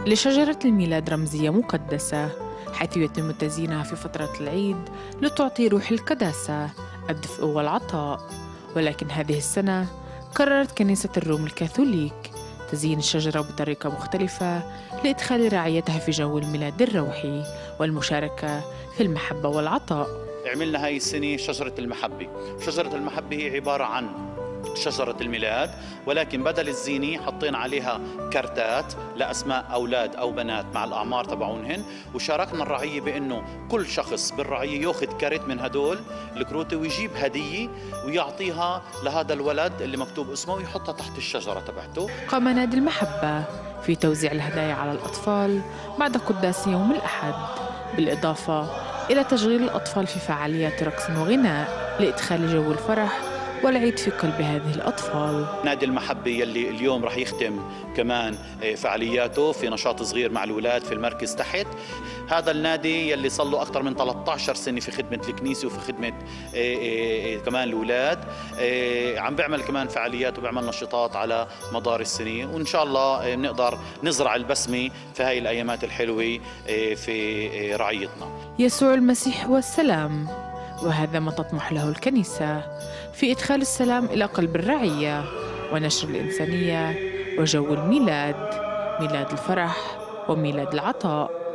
لشجرة الميلاد رمزية مقدسة، حيث يتم تزيينها في فترة العيد لتعطي روح القداسة، الدفء والعطاء. ولكن هذه السنة قررت كنيسة الروم الكاثوليك تزيين الشجرة بطريقة مختلفة لإدخال رعايتها في جو الميلاد الروحي والمشاركة في المحبة والعطاء. عملنا هاي السنة شجرة المحبة. شجرة المحبة هي عبارة عن شجرة الميلاد، ولكن بدل الزينة حطينا عليها كارتات لأسماء أولاد أو بنات مع الأعمار تبعونهن، وشاركنا الرعية بأنه كل شخص بالرعية يأخذ كارت من هدول الكروتة ويجيب هدية ويعطيها لهذا الولد اللي مكتوب اسمه ويحطها تحت الشجرة تبعته. قام نادي المحبة في توزيع الهدايا على الأطفال بعد قداس يوم الأحد، بالإضافة إلى تشغيل الأطفال في فعاليات رقص وغناء لإدخال جو الفرح والعيد في قلب هذه الأطفال. نادي المحبة يلي اليوم رح يختم كمان فعالياته في نشاط صغير مع الأولاد في المركز تحت. هذا النادي يلي صار له أكثر من 13 سنة في خدمة الكنيسة وفي خدمة كمان الأولاد، عم بيعمل كمان فعاليات وبيعمل نشاطات على مدار السنة، وإن شاء الله بنقدر نزرع البسمة في هاي الأيامات الحلوة في رعيتنا. يسوع المسيح هو السلام، وهذا ما تطمح له الكنيسة في إدخال السلام إلى قلب الرعية ونشر الإنسانية وجو الميلاد، ميلاد الفرح وميلاد العطاء.